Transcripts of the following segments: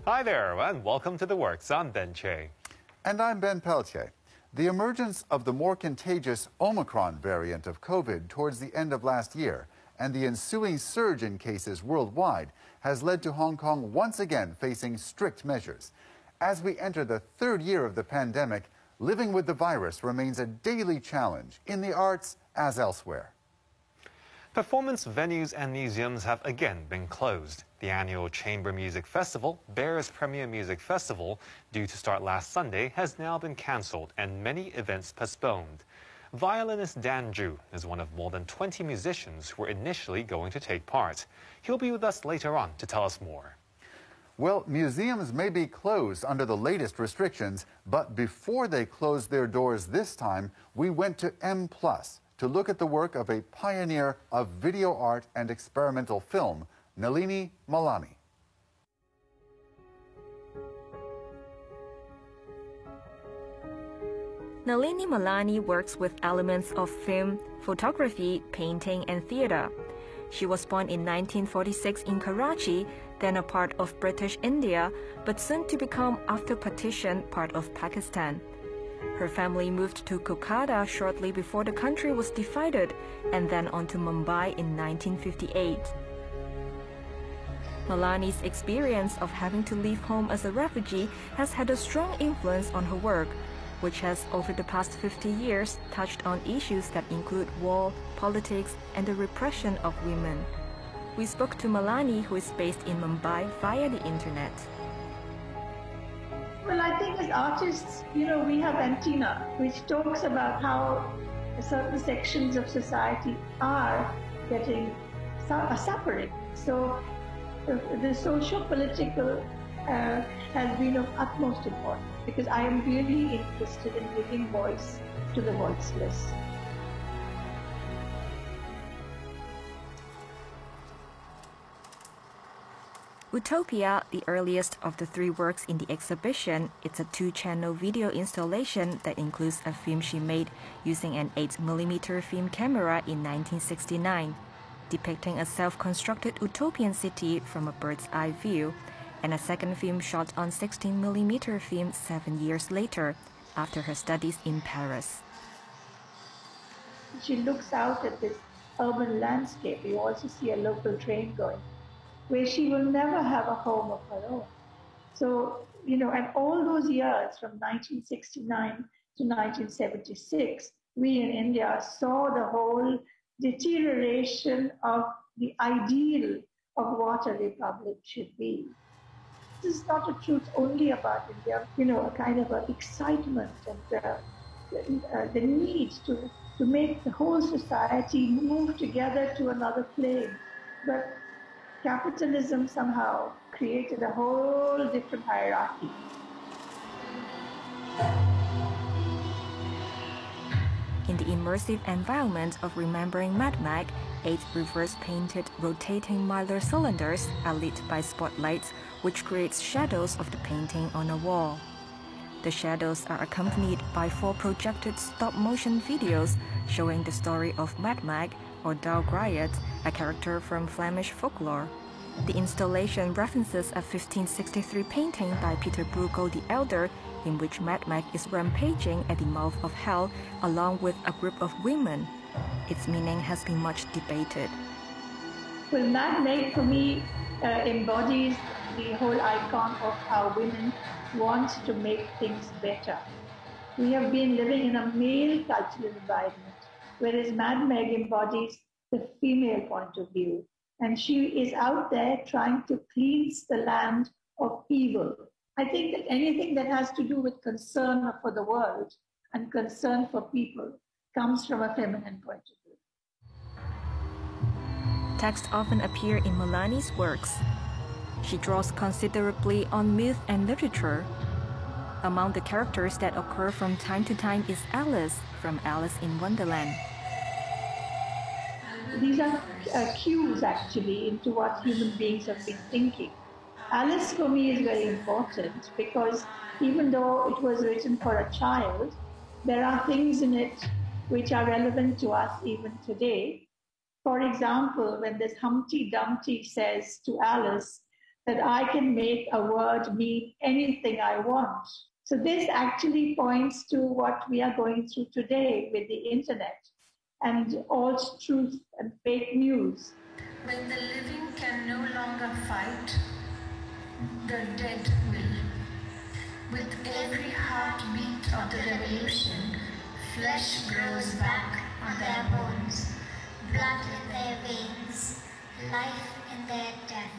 Hi there, and welcome to The Works. I'm Ben Che. And I'm Ben Peltier. The emergence of the more contagious Omicron variant of COVID towards the end of last year and the ensuing surge in cases worldwide has led to Hong Kong once again facing strict measures. As we enter the third year of the pandemic, living with the virus remains a daily challenge in the arts as elsewhere. Performance venues and museums have again been closed. The annual Chamber Music Festival, Beare's premier music festival, due to start last Sunday, has now been cancelled and many events postponed. Violinist Dan Zhu is one of more than 20 musicians who were initially going to take part. He'll be with us later on to tell us more. Well, museums may be closed under the latest restrictions, but before they closed their doors this time, we went to M+, to look at the work of a pioneer of video art and experimental film, Nalini Malani. Nalini Malani works with elements of film, photography, painting, and theatre. She was born in 1946 in Karachi, then a part of British India, but soon to become, after partition, part of Pakistan. Her family moved to Kolkata shortly before the country was divided, and then on to Mumbai in 1958. Malani's experience of having to leave home as a refugee has had a strong influence on her work, which has, over the past 50 years, touched on issues that include war, politics, and the repression of women. We spoke to Malani, who is based in Mumbai, via the internet. Well, I think as artists, we have Antenna, which talks about how certain sections of society are suffering. So the socio-political has been of utmost importance, because I am really interested in giving voice to the voiceless. Utopia, the earliest of the three works in the exhibition, it's a 2-channel video installation that includes a film she made using an 8mm film camera in 1969, depicting a self-constructed utopian city from a bird's-eye view, and a second film shot on 16mm film 7 years later, after her studies in Paris. She looks out at this urban landscape. You also see a local train going, where she will never have a home of her own. So, and all those years from 1969 to 1976, we in India saw the whole deterioration of the ideal of what a republic should be. This is not a truth only about India, a kind of an excitement and the need to make the whole society move together to another plane. But capitalism somehow created a whole different hierarchy. In the immersive environment of Remembering Mad Mag, 8 reverse-painted rotating Mylar cylinders are lit by spotlights, which creates shadows of the painting on a wall. The shadows are accompanied by 4 projected stop-motion videos showing the story of Mad Mag, or Dog Riot, a character from Flemish folklore. The installation references a 1563 painting by Peter Bruegel the Elder, in which Mad Mag is rampaging at the mouth of hell along with a group of women. Its meaning has been much debated. Well, Mad Mag for me embodies the whole icon of how women want to make things better. We have been living in a male cultural environment, whereas Mad Mag embodies the female point of view. And she is out there trying to cleanse the land of evil. I think that anything that has to do with concern for the world and concern for people comes from a feminine point of view. Texts often appear in Malani's works. She draws considerably on myth and literature. Among the characters that occur from time to time is Alice from Alice in Wonderland. These are cues, actually, into what human beings have been thinking. Alice, for me, is very important because even though it was written for a child, there are things in it which are relevant to us even today. For example, when this Humpty Dumpty says to Alice that I can make a word mean anything I want. So this actually points to what we are going through today with the internet and false truth and fake news. When the living can no longer fight, the dead will. With every heartbeat of the revolution, flesh grows back on their bones, blood in their veins, life in their death.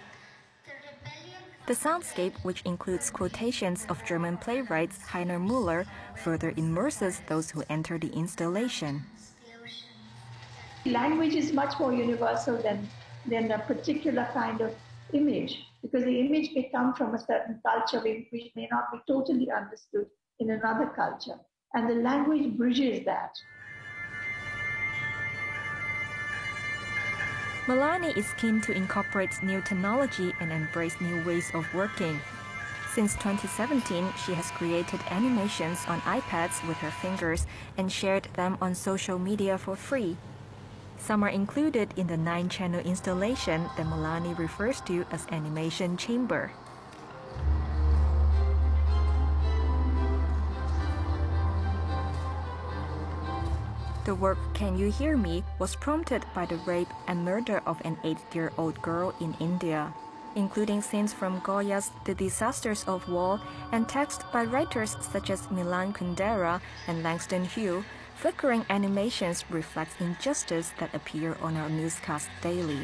The soundscape, which includes quotations of German playwrights Heiner Müller, further immerses those who enter the installation. Language is much more universal than a particular kind of image, because the image may come from a certain culture which may not be totally understood in another culture. And the language bridges that. Malani is keen to incorporate new technology and embrace new ways of working. Since 2017, she has created animations on iPads with her fingers and shared them on social media for free. Some are included in the 9-channel installation that Malani refers to as Animation Chamber. The work Can You Hear Me was prompted by the rape and murder of an 8-year-old girl in India, including scenes from Goya's The Disasters of War and text by writers such as Milan Kundera and Langston Hughes. Flickering animations reflect injustice that appear on our newscast daily.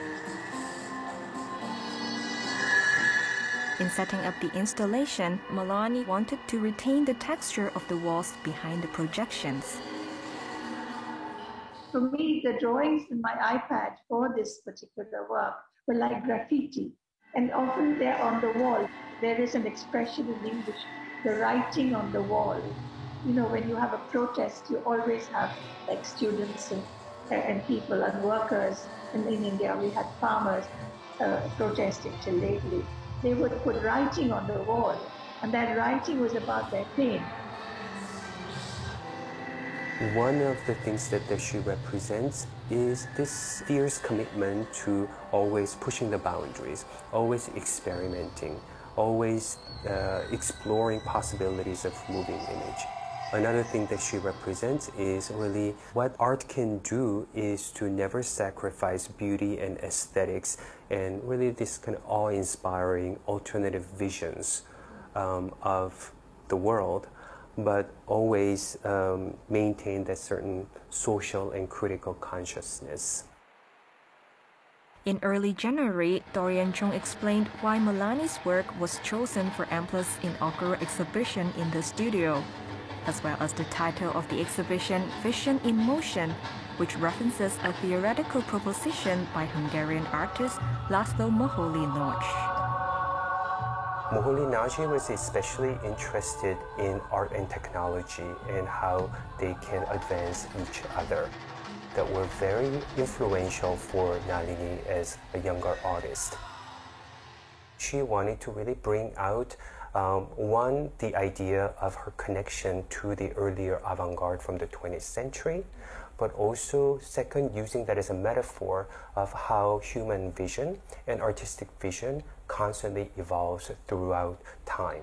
In setting up the installation, Malani wanted to retain the texture of the walls behind the projections. For me, the drawings in my iPad for this particular work were like graffiti. And often they're on the wall. There is an expression in English, the writing on the wall. You know, when you have a protest, you always have like students and people and workers. And in India, we had farmers protesting till lately. They would put writing on the wall, and that writing was about their pain. One of the things that she represents is this fierce commitment to always pushing the boundaries, always experimenting, always exploring possibilities of moving image. Another thing that she represents is really what art can do is to never sacrifice beauty and aesthetics and really this kind of awe-inspiring alternative visions of the world, but always maintain that certain social and critical consciousness. In early January, Dorian Chung explained why Malani's work was chosen for Ampla's inaugural exhibition in the studio, as well as the title of the exhibition, Vision in Motion, which references a theoretical proposition by Hungarian artist Laszlo Moholy-Nagy. Moholy-Nagy was especially interested in art and technology and how they can advance each other, that were very influential for Nalini as a younger artist. She wanted to really bring out one, the idea of her connection to the earlier avant-garde from the 20th century, but also, second, using that as a metaphor of how human vision and artistic vision constantly evolves throughout time.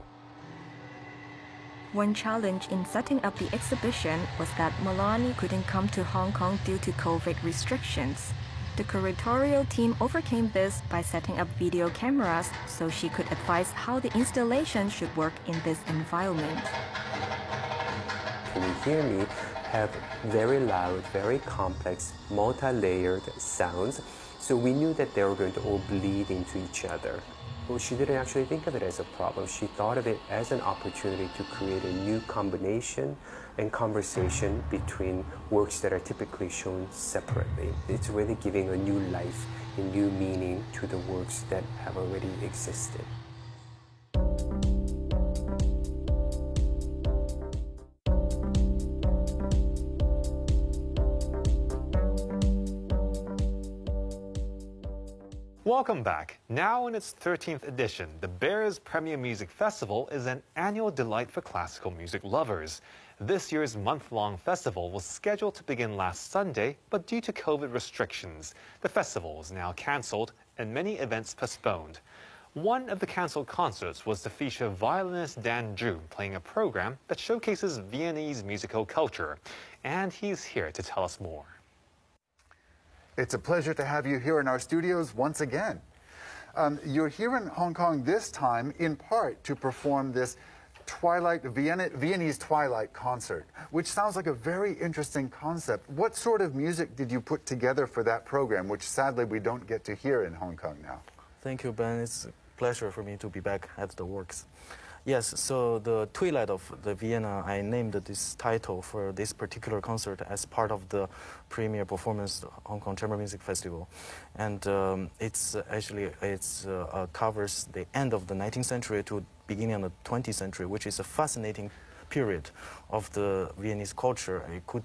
One challenge in setting up the exhibition was that Malani couldn't come to Hong Kong due to COVID restrictions. The curatorial team overcame this by setting up video cameras so she could advise how the installation should work in this environment. Can You Hear Me have very loud, very complex, multi-layered sounds, so we knew that they were going to all bleed into each other. Well, she didn't actually think of it as a problem. She thought of it as an opportunity to create a new combination and conversation between works that are typically shown separately. It's really giving a new life, a new meaning to the works that have already existed. Welcome back. Now in its 13th edition, the Beare's Premier Music Festival is an annual delight for classical music lovers. This year's month-long festival was scheduled to begin last Sunday, but due to COVID restrictions, the festival is now cancelled and many events postponed. One of the cancelled concerts was to feature violinist Dan Zhu playing a program that showcases Viennese musical culture. And he's here to tell us more. It's a pleasure to have you here in our studios once again. You're here in Hong Kong this time in part to perform this Viennese Twilight concert, which sounds like a very interesting concept. What sort of music did you put together for that program, which sadly we don't get to hear in Hong Kong now? Thank you, Ben. It's a pleasure for me to be back at the works. Yes, so the Twilight of the Vienna, I named this title for this particular concert as part of the premiere performance of Hong Kong Chamber Music Festival. And it's covers the end of the 19th century to beginning of the 20th century, which is a fascinating period of the Viennese culture.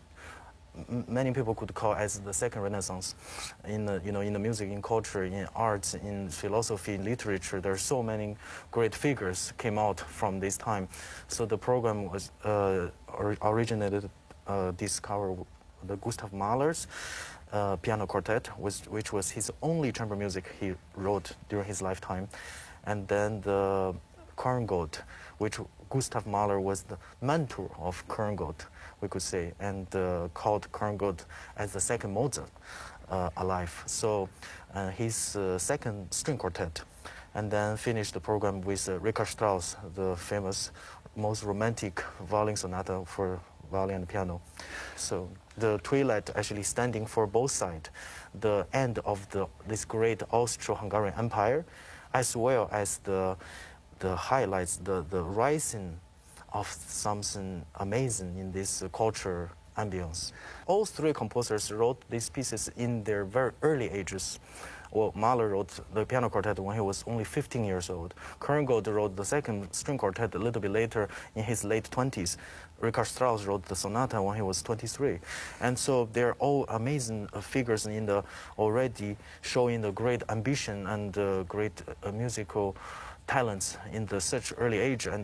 Many people could call as the second Renaissance in the music, in culture, in arts, in philosophy, in literature. There are so many great figures came out from this time. So the program was originated, discovered the Gustav Mahler's piano quartet, which was his only chamber music he wrote during his lifetime, and then the Korngold, which Gustav Mahler was the mentor of Korngold, we could say, and called Korngold as the second Mozart alive. So his second string quartet, and then finished the program with Richard Strauss, the famous, most romantic violin sonata for violin and piano. So the Twilight actually standing for both sides, the end of this great Austro-Hungarian Empire, as well as the highlights, the rising of something amazing in this culture ambience. All three composers wrote these pieces in their very early ages. Well, Mahler wrote the piano quartet when he was only 15 years old. Korngold wrote the second string quartet a little bit later in his late 20s. Richard Strauss wrote the sonata when he was 23. And so they're all amazing figures in the already showing the great ambition and great musical talents in such early age. And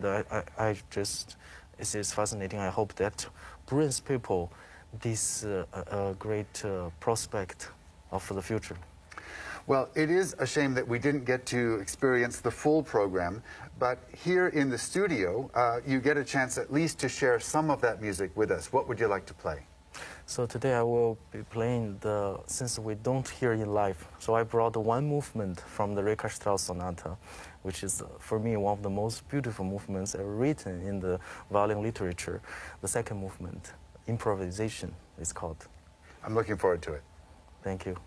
this is fascinating. I hope that brings people this great prospect of the future. Well, it is a shame that we didn't get to experience the full program, but here in the studio, you get a chance at least to share some of that music with us. What would you like to play? So today I will be playing since we don't hear in live, so I brought one movement from the Richard Strauss sonata, which is, for me, one of the most beautiful movements ever written in the violin literature. The second movement, improvisation, is called. I'm looking forward to it. Thank you.